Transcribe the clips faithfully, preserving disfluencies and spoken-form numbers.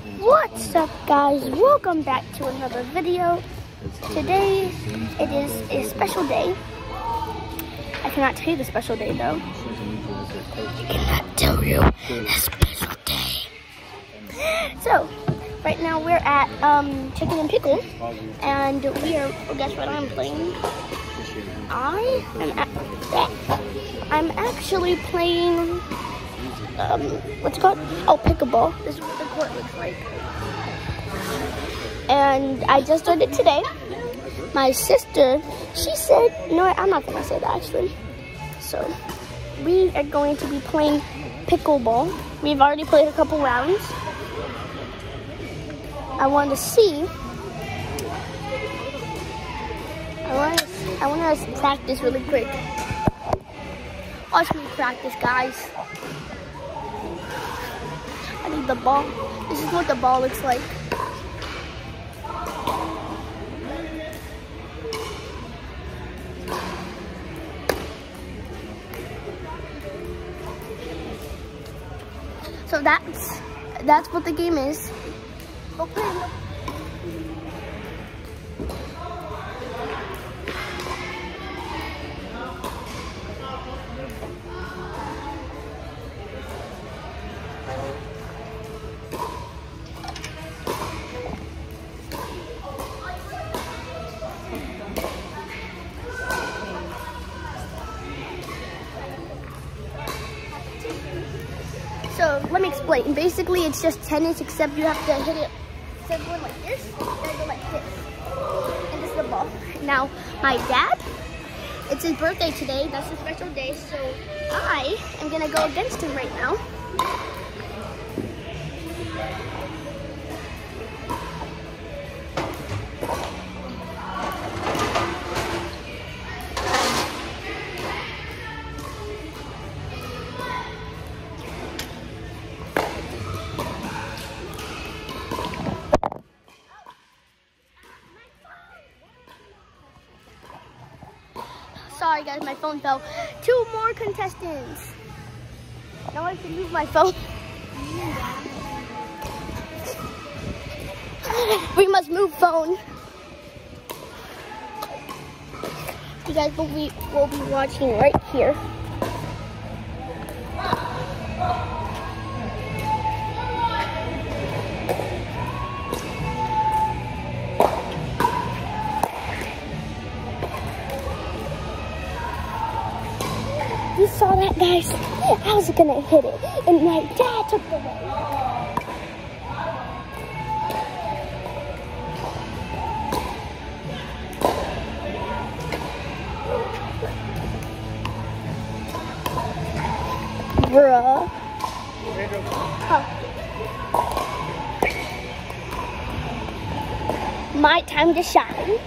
What's up, guys? Welcome back to another video. Today it is a special day. I cannot tell you the special day though. I cannot tell you the special day. So right now we're at um, Chicken and Pickle, and we are. Well, guess what I'm playing? I am. At, I'm actually playing. Um, what's it called? Oh, pickleball. This is what the court looks like. And I just started today. My sister, she said, you know what, I'm not gonna say that actually. So, we are going to be playing pickleball. We've already played a couple rounds. I want to see. I want to. I want to practice really quick. Watch me practice, guys. I need the ball. This is what the ball looks like. So that's that's what the game is. Okay. So let me explain. Basically, it's just tennis, except you have to hit it. Instead of going like this, you gotta go like this. And this is the ball. Now, my dad, it's his birthday today. That's a special day. So I am gonna go against him right now. Sorry guys, my phone fell. Two more contestants. Now I can move my phone. We must move phone. You guys will be, will be watching right here. You saw that, guys? I was gonna hit it, and my dad took the ball. Bruh. Huh. My time to shine.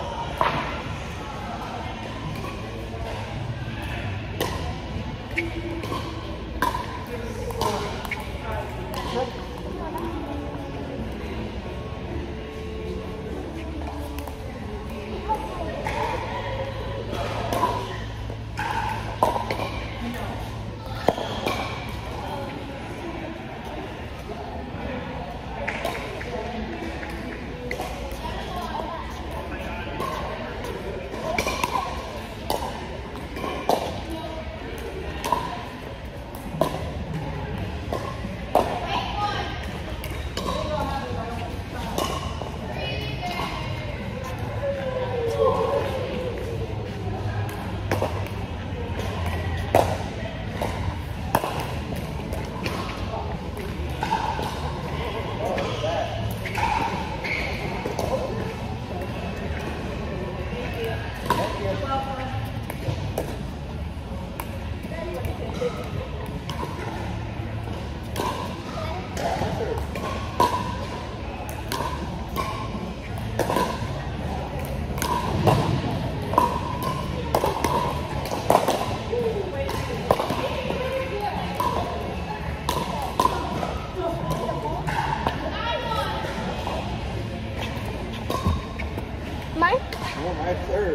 Mine? Oh, my third.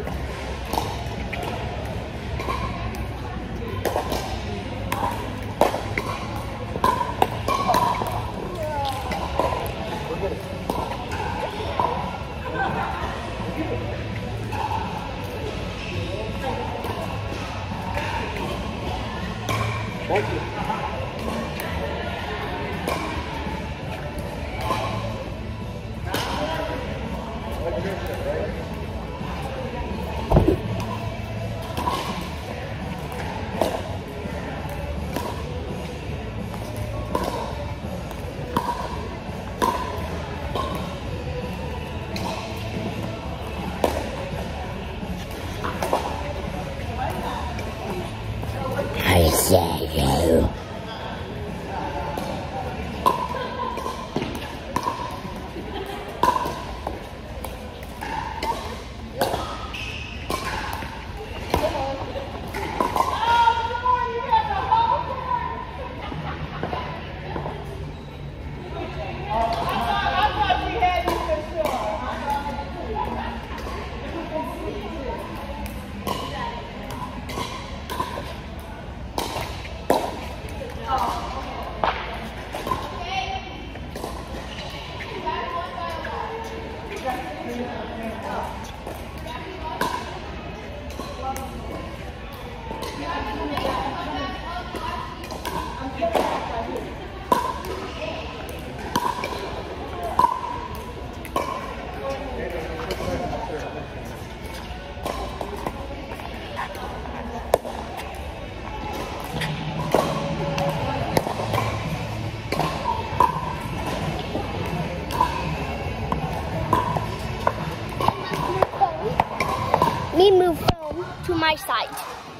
Me move film to my side.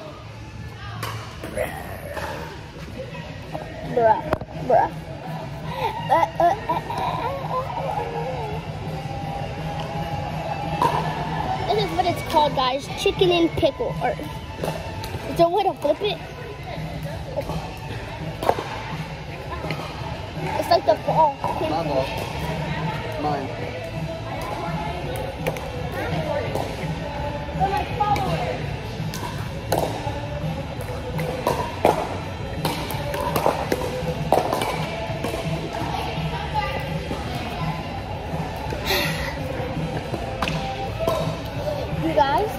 Bruh, bruh. Uh, uh, uh, uh, uh. This is what it's called, guys. Chicken and pickle. Or, is there a way to flip it? It's like the ball. My ball. Mine. You guys?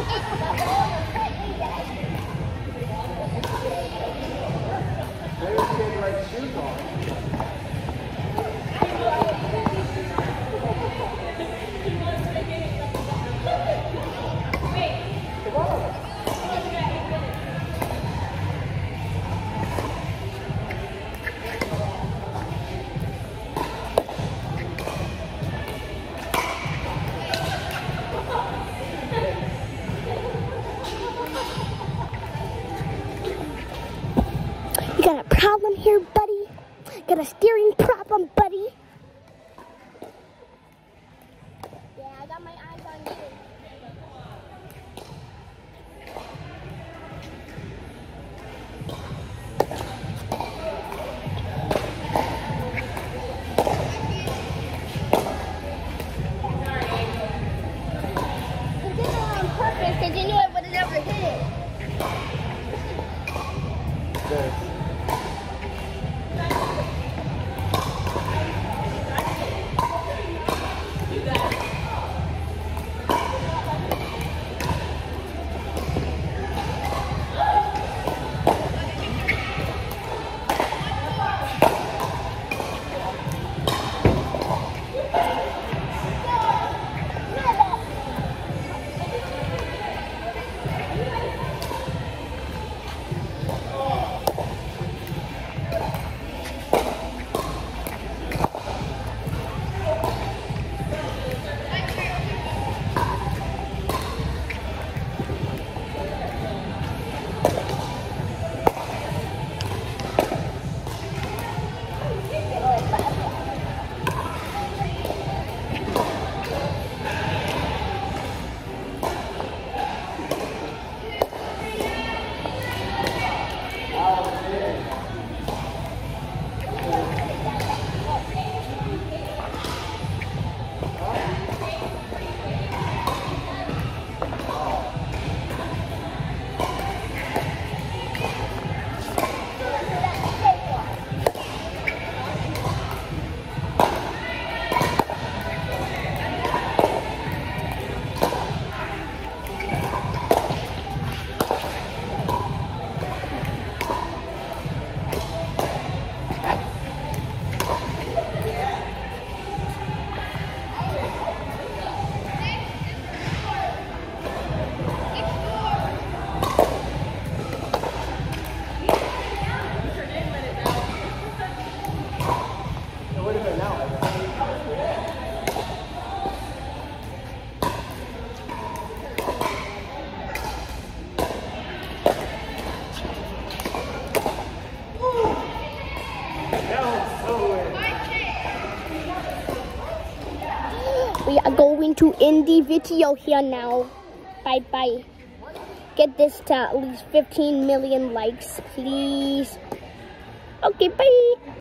Got a problem here, buddy? Got a steering problem, buddy? Yeah, I got my eyes on you. You did it on purpose because you knew I would have never hit it. Good. We are going to end the video here now. Bye bye. Get this to at least fifteen million likes, please. Okay, bye.